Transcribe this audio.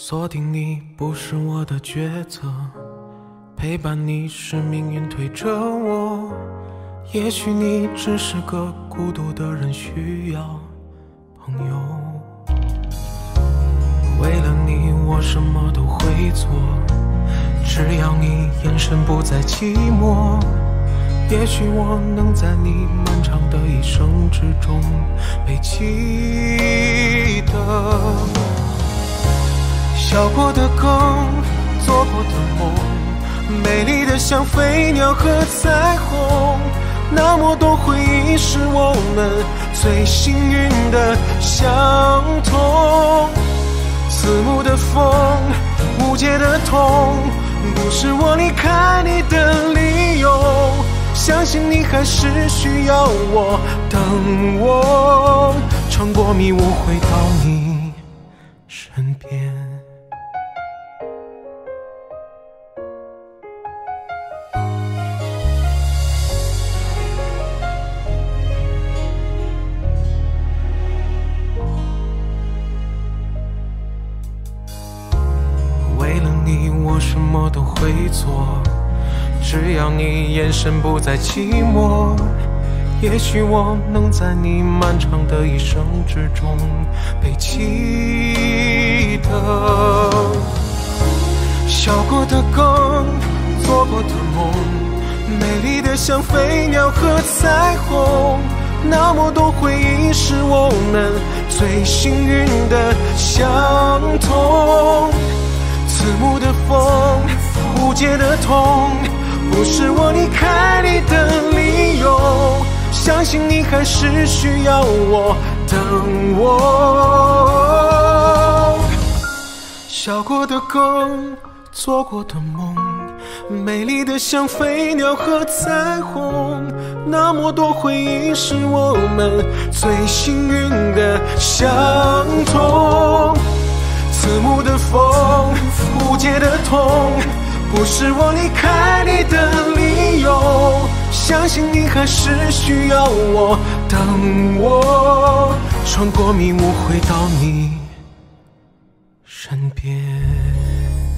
锁定你不是我的抉择，陪伴你是命运推着我。也许你只是个孤独的人，需要朋友。为了你，我什么都会做，只要你眼神不再寂寞。也许我能在你漫长的一生之中被记得。笑过的梗，做过的梦，美丽的像飞鸟和彩虹。那么多回忆是我们最幸运的相同。刺目的风，无解的痛，不是我离开你的理由。相信你还是需要我，等我穿过迷雾回到你身边。为了你，我什么都会做，只要你眼神不再寂寞。也许我能在你漫长的一生之中被记得。笑过的梗，做过的梦，美丽的像飞鸟和彩虹。那么多回忆是我们最幸运的相同。刺目的风，无解的痛，不是我离开你的理由。相信你还是需要我，等我。笑过的梗，做过的梦，美丽的像飞鸟和彩虹。那么多回忆是我们最幸运的相同。刺目的风，无解的痛，不是我离开你的理由。相信你还是需要我，等我穿过迷雾回到你身边。